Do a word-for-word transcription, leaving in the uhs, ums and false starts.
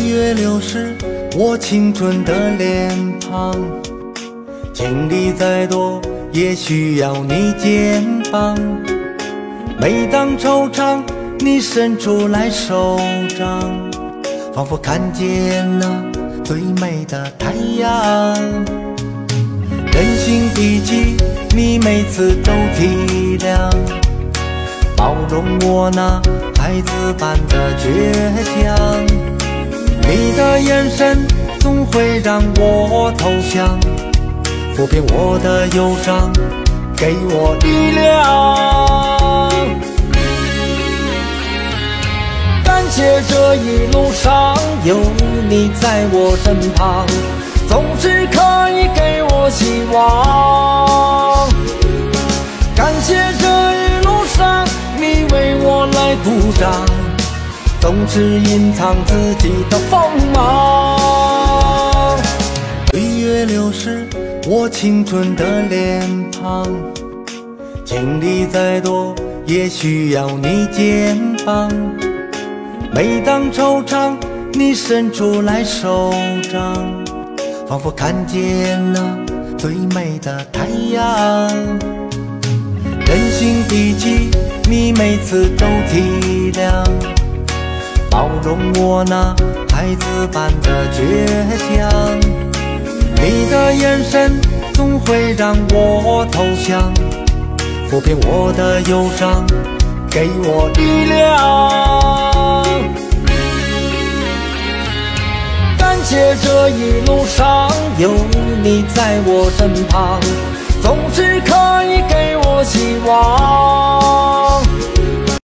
月流逝，我青春的脸庞，经历再多，也需要你肩膀。每当惆怅，你伸出来手掌，仿佛看见那最美的太阳。人心脾气，你每次都体谅，包容我那孩子般的倔强。你的眼神总会让我投降，抚平我的忧伤，给我力量。感谢这一路上有你在我身旁，总是可以给我希望。感谢这一路上你为我来鼓掌，总是隐藏自己的锋芒。岁月流逝，我青春的脸庞，经历再多，也需要你肩膀。每当惆怅，你伸出来手掌，仿佛看见那最美的太阳。人心脾气，你每次都体谅，包容我那孩子般的倔强。你的眼神总会让我投降，抚平我的忧伤，给我力量。感谢这一路上有你在我身旁，总是可以给我希望。